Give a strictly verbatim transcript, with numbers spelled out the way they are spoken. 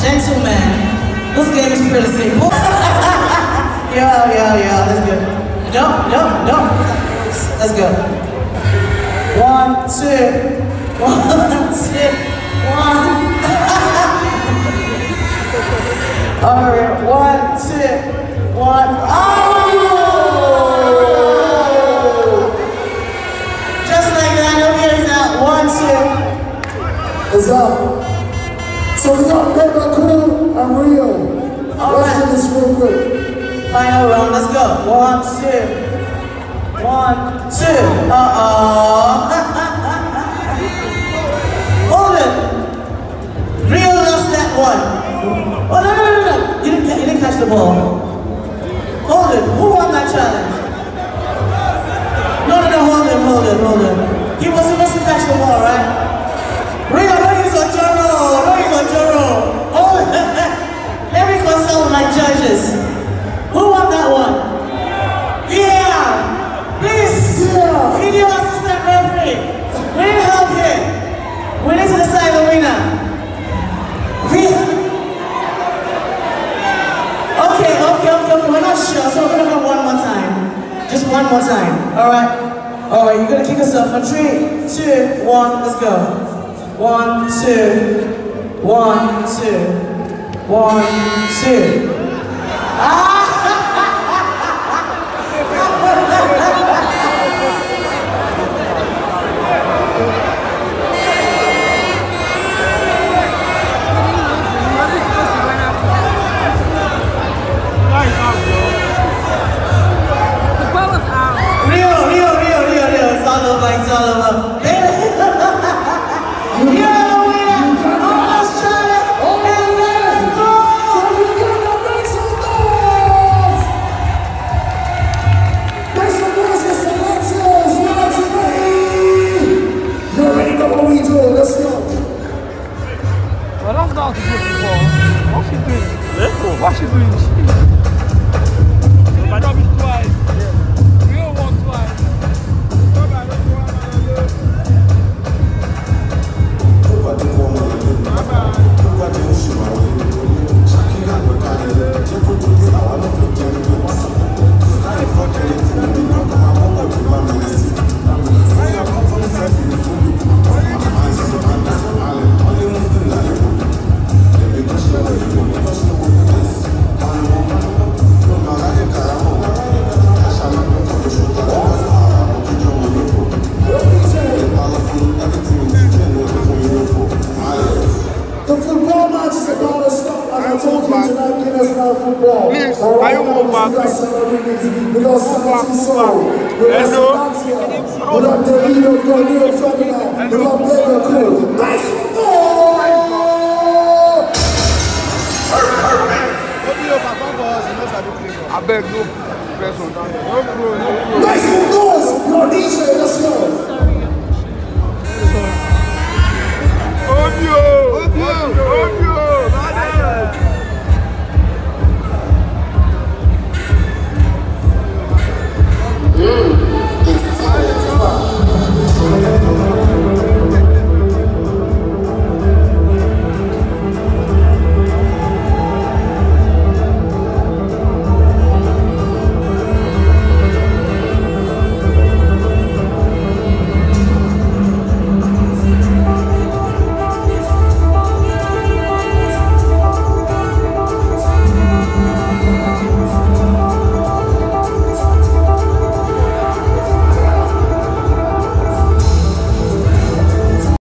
Gentlemen, this game is pretty simple. yeah, yeah, yeah, let's go. No, no, no. Let's go. One, two, one, two, one. Alright, one, two, one. Oh! Just like that, no here's that. One, two. It's up. So we got Paper Cool and Rio. All let's right. do this real quick. Final round, let's go. One, two. One, two. Uh-oh. Hold it. Rio lost that one. Oh, no, no, no, no. You didn't, you didn't catch the ball. Hold it. Who won that challenge? No, no, no, hold it, hold it, hold it. He was supposed to catch the ball, right? Rio, no, he's on Joro. No, he's on Joro. Hold it. Let me consult my judges. Who won that one? Yeah! Please! Yeah! Video assistant referee! We need help here! We need to decide the winner! We... Okay, okay, okay, okay, we're not sure, so we're gonna go one more time. Just one more time, alright? Alright, you're gonna kick us off for three, two, one, let's go. One, two, one, two, one, two. Ah! What's she doing? Nobody drop it twice. We all walk twice. Please, can you move back? We got seventeen soul. We got Ferdinand. We got Davido, we got Ferdinand. We got Paper Cool. Nice ball! I beg you. Nice noise! Your D J, let's go! Audio! Audio! Audio!